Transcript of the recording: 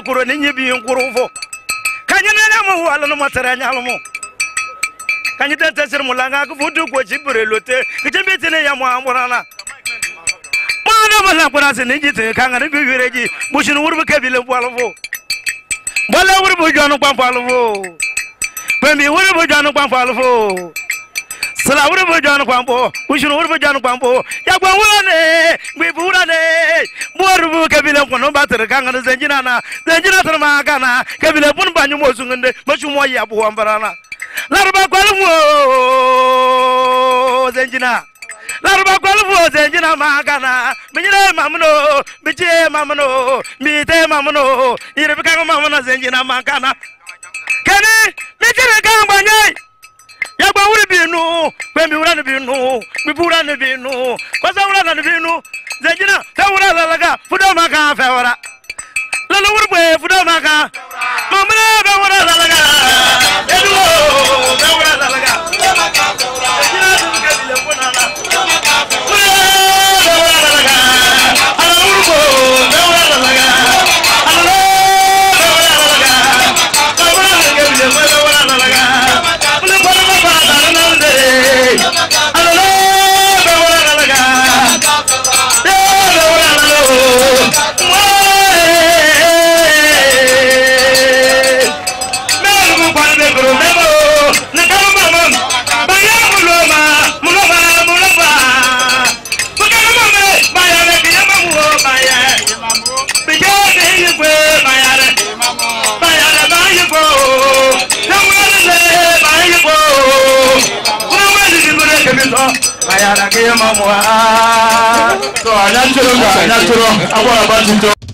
Aguro ni bi ngurufo kanya na mo wala no mataranya lomo kanya tata sir mulanga ku fudu ko jibure lote kijembe ne ya mo amurana mana bala kuna sini jite kanga ni biwireji mushin wurbu kabile bolfo bala wurbu jonu pampalfo pembi wurbu jonu pampalfo sala wurbu jonu pampo mushin wurbu jonu pampo ya gwa wurane gbe burane borbu kabile kono batar kanga ni zenjina tar magana kabile bun banyu mo sungende mashu mo ya bu ambarana larba kwalfo zenjina larba kwalfo zenjina magana mijire mamno biche mamno mite mamno irebika mamna zenjina magana kene mijire gambanyai ya gba wuri binu kwembi wura binu bibura ne binu kwasa wura na binu zenjina fewura lalaga fudo maka fewura lalo wurbe fudo maka mamna fewura lalaga edu fewura lalaga zenjina duke bile funana Ayana ke mamwa to anaturo agora bantu